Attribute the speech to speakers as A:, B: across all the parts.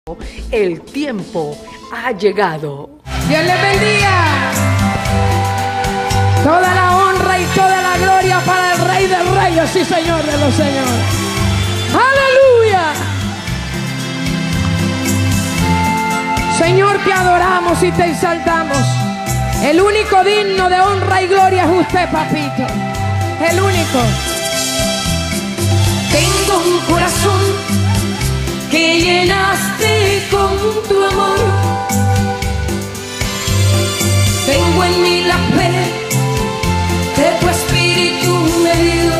A: El tiempo ha llegado.
B: Dios les bendiga. Toda la honra y toda la gloria para el Rey de Reyes y Señor de los Señores. ¡Aleluya! Señor, te adoramos y te exaltamos. El único digno de honra y gloria es usted, papito. El único.
C: Tengo un corazón que llenaste con tu amor. Tengo en mí la fe que tu espíritu me dio.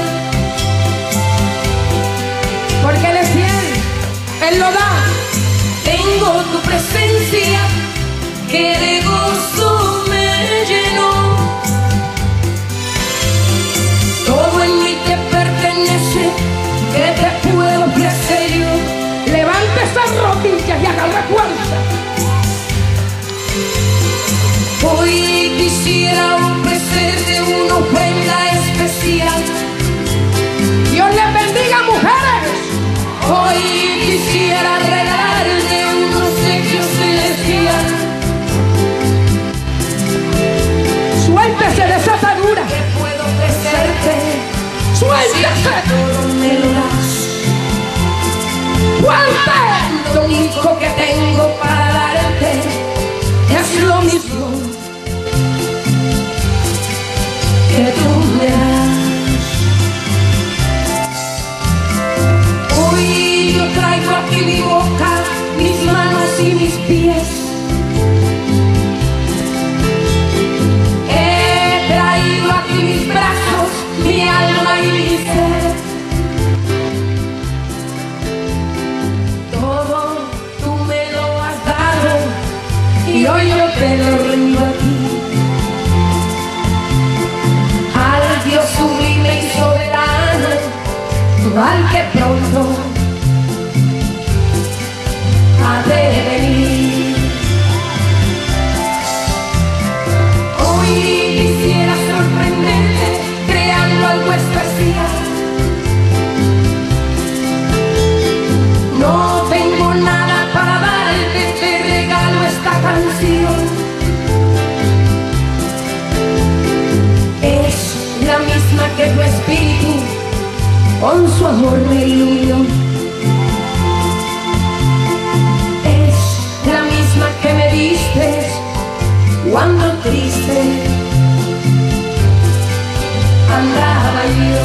B: Porque Él es fiel, Él lo da.
C: Tengo tu presencia que de gozo me llenó. Todo en mí te pertenece, que te puedo ofrecer yo.
B: Levante esas rodillas y agarre fuerza.
C: Hoy quisiera ofrecerte una ofrenda especial.
B: Dios les bendiga, mujeres.
C: Hoy quisiera regalarte un obsequio celestial.
B: Suéltese de esa atadura.
C: Que puedo ofrecerte.
B: Suéltese.
C: Todo me lo das.
B: Fuerte.
C: Lo único que tengo para darte es lo mismo que tú me das. Hoy yo traigo aquí mi boca, mis manos y mis pies. He traído aquí mis brazos, mi alma y mi ser. Todo tú me lo has dado y hoy yo te lo rindo a ti. Al Dios sublime y soberano, al que pronto ha de venir. Hoy quisiera sorprenderte creando algo especial. No tengo nada para darte, te regalo esta canción. Es la misma que tu espíritu con su amor me iluminó. Es la misma que me diste cuando triste andaba yo.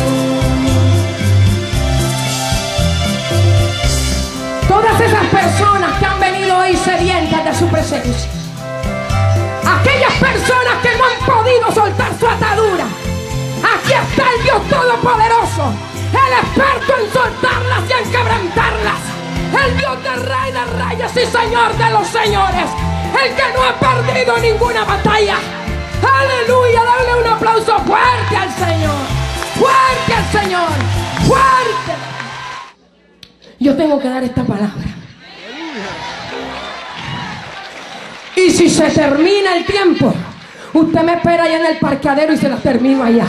B: Todas esas personas que han venido hoy sedientas de su presencia, aquellas personas que no han podido soltar su atadura, aquí está el Dios Todopoderoso, el experto en soltarlas y en quebrantarlas, el Dios de Reyes y Señor de los Señores, el que no ha perdido ninguna batalla. Aleluya, dale un aplauso fuerte al Señor, fuerte al Señor, fuerte. Yo tengo que dar esta palabra. Y si se termina el tiempo, usted me espera allá en el parqueadero y se la termino allá.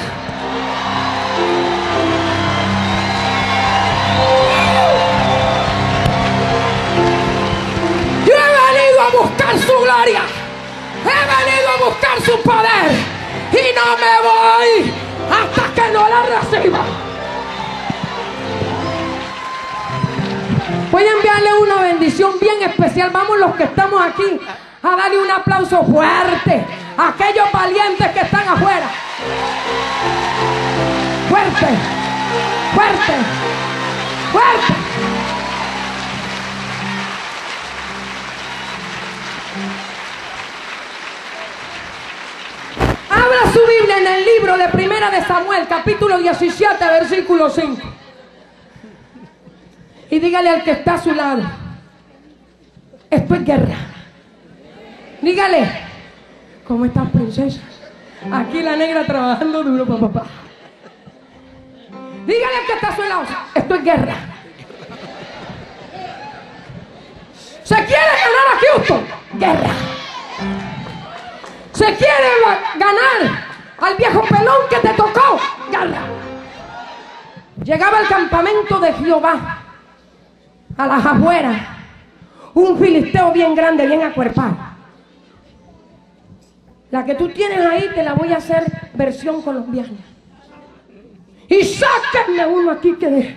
B: Yo he venido a buscar su gloria, he venido a buscar su poder y no me voy hasta que no la reciba. Voy a enviarle una bendición bien especial. Vamos los que estamos aquí a darle un aplauso fuerte a aquellos valientes que están afuera. Fuerte, fuerte, fuerte. Abra su Biblia en el libro de Primera de Samuel, capítulo 17, versículo 5. Y dígale al que está a su lado, esto es guerra. Dígale, ¿cómo estás, princesa? Aquí la negra trabajando duro para papá. Dígale al que está a su lado, esto es guerra. ¿Se quiere ganar a Houston? Guerra. ¿Se quiere ganar al viejo pelón que te tocó? Guerra. Llegaba al campamento de Jehová, a las afueras, Un filisteo bien grande, bien acuerpado. La que tú tienes ahí te la voy a hacer versión colombiana. Y sáquenme uno aquí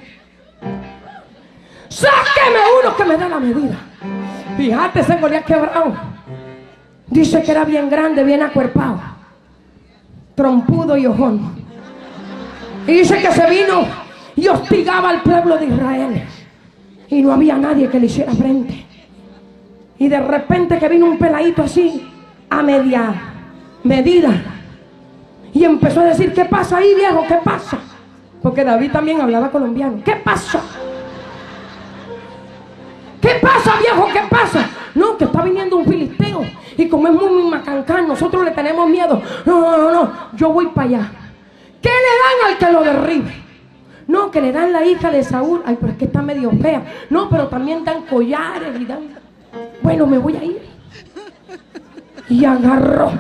B: sáquenme uno que me dé la medida. Fíjate, ese Goliat quebrado. Dice que era bien grande, bien acuerpado, trompudo y ojón. Y dice que se vino y hostigaba al pueblo de Israel. Y no había nadie que le hiciera frente. Y de repente que vino un peladito así, a media medida. Y empezó a decir: ¿qué pasa ahí, viejo? ¿Qué pasa? Porque David también hablaba colombiano. ¿Qué pasa? ¿Qué pasa, viejo? ¿Qué pasa? No, que está viniendo un filisteo. Y como es muy macancán, nosotros le tenemos miedo. No, yo voy para allá. ¿Qué le dan al que lo derribe? No, que le dan la hija de Saúl. Ay, pero es que está medio fea. No, pero también dan collares y dan... Bueno, me voy a ir. Y agarró.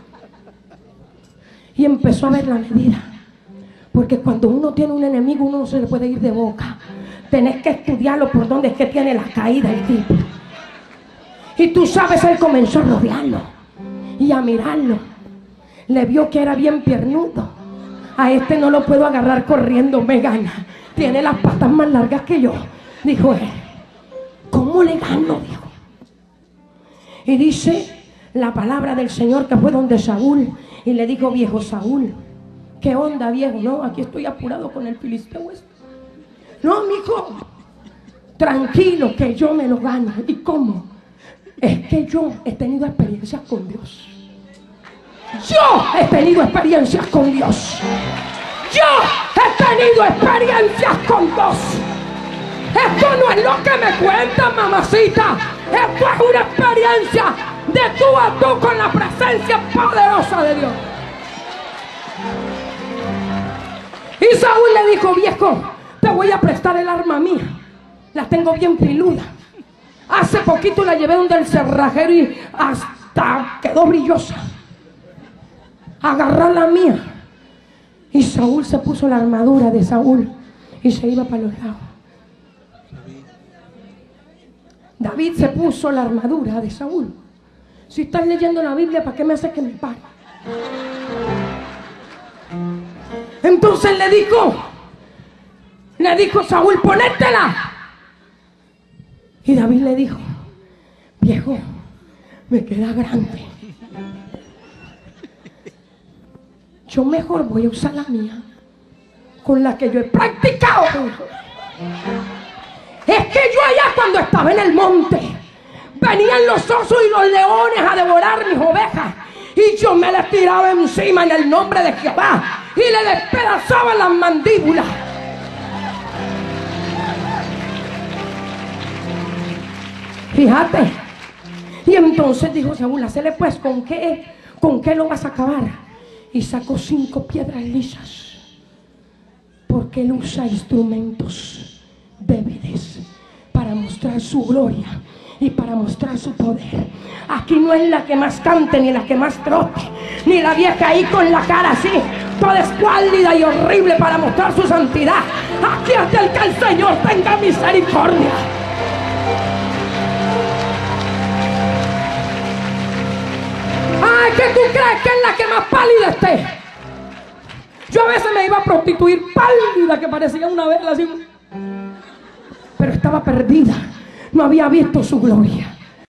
B: Y empezó a ver la medida. Porque cuando uno tiene un enemigo, uno no se le puede ir de boca. Tenés que estudiarlo por dónde es que tiene la caída el tipo. Y tú sabes, él comenzó a rodearlo y a mirarlo. Le vio que era bien piernudo. A este no lo puedo agarrar corriendo, me gana. Tiene las patas más largas que yo. Dijo él: ¿cómo le gano? Dijo. Y dice la palabra del Señor que fue donde Saúl y le dijo: viejo Saúl, ¿qué onda, viejo? No, aquí estoy apurado con el filisteo este. No, mijo, tranquilo que yo me lo gano. ¿Y cómo? Es que yo he tenido experiencias con Dios. Yo he tenido experiencias con Dios. Yo he tenido experiencias con Dios. Esto no es lo que me cuentan, mamacita. Esto es una experiencia de tú a tú con la presencia poderosa de Dios. Y Saúl le dijo: viejo, te voy a prestar el arma mía. La tengo bien filuda. Hace poquito la llevé donde el cerrajero y hasta quedó brillosa. Agarró la mía. Y Saúl se puso la armadura de Saúl y se iba para los lados. David se puso la armadura de Saúl. Si estás leyendo la Biblia, ¿para qué me haces que me pare? Entonces le dijo Saúl: ponétela. Y David le dijo: viejo, me queda grande. Yo mejor voy a usar la mía, con la que yo he practicado. Es que yo allá cuando estaba en el monte, venían los osos y los leones a devorar mis ovejas. Y yo me les tiraba encima en el nombre de Jehová y le despedazaba las mandíbulas. Fíjate. Y entonces dijo Saúl: hacele pues, ¿con qué lo vas a acabar? Y sacó 5 piedras lisas, porque él usa instrumentos débiles para mostrar su gloria y para mostrar su poder. Aquí no es la que más cante, ni la que más trote, ni la vieja ahí con la cara así, toda escuálida y horrible para mostrar su santidad. Aquí es el que el Señor tenga misericordia. Ay, que tú crees que es la que más pálida esté. Yo a veces me iba a prostituir pálida, que parecía una vela así, pero estaba perdida. No había visto su gloria.